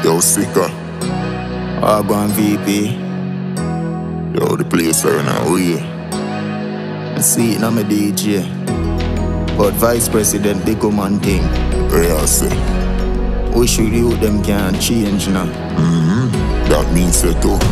Yo, Sika. Argon VP. Yo, the place are in a way. I see it on my DJ. But Vice President, they come and thing. Yeah, I say. We should you them can't change now. That means it too.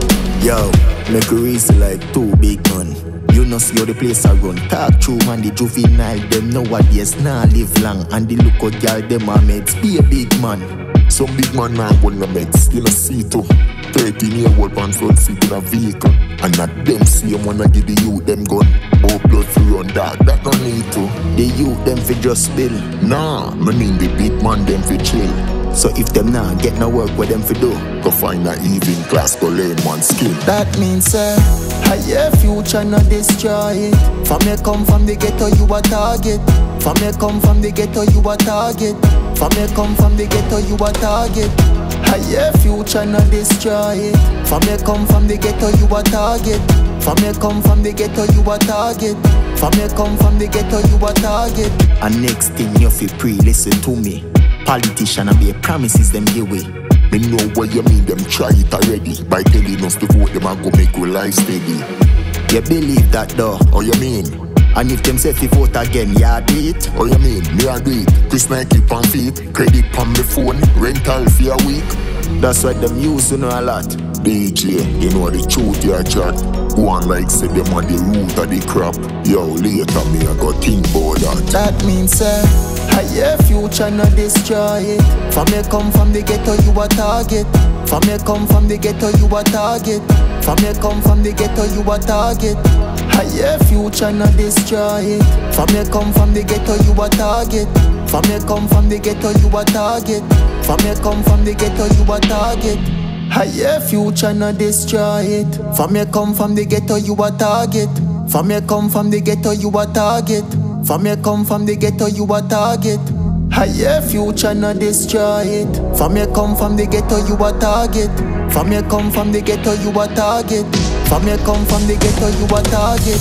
Yo, make a reason like two big man. You know see how the place are run. Talk true man, the juvenile them nowadays nah live long. And the look out girl them are mates. Be a big man. Some big man now want the meds. You know see too. 13-year-old man front seat in a vehicle. And not them see them wanna give the youth them gun. Oh blood for run dog, that no need to. The youth them fi just spill. Nah, me mean the big man them fi chill. So if them nah get no work, what them fi do? Go find a evening class, go learn one skill. That means higher future not destroy it. From me come from the ghetto you a target. From me come from the ghetto you a target. From me come from the ghetto you a target. Higher future not destroy it. From me come from the ghetto you a target. From me come from the ghetto you a target. From me come from the ghetto you a target. And next thing you feel listen to me. Politician and be promises them give way. Me know what you mean, them try it already. By telling us to vote, them and go make our life steady. You believe that though? Oh you mean? And if them say if you vote again, you do it? Oh you mean? Me a do it. Chris Nike on feet, credit on my phone, rental for a week. That's why them use you know a lot. DJ, you know the truth you chat. Go on like say them on the root of the crap. Yo, later me I got think about that. That means higher future not destroy it. From me come from the ghetto you a target. From me come from the ghetto you a target. From me come from the ghetto you a target. Higher future not destroy it. From me come from the ghetto you a target. From me come from the ghetto you a target. From me come from the ghetto you a target. Higher future not destroy it. From me come from the ghetto you a target. From me come from the ghetto you a target. From me come from the ghetto you a target. Higher future not destroy it. From me come from the ghetto you a target. From me come from the ghetto you a target. From me come from the ghetto you a target.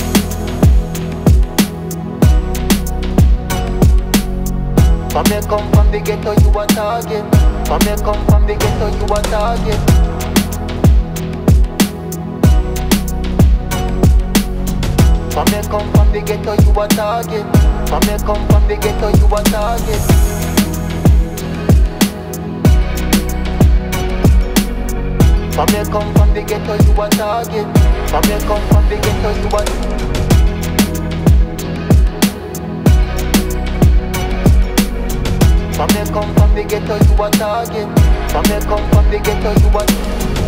From me come from the ghetto you a target. From me come from the ghetto you a target. From me come from the ghetto you a target. From me come from the ghetto you a target. From me come from the ghetto you a target. From me come from the ghetto you a target. From me come from the ghetto you a target. From me come from the ghetto you a target.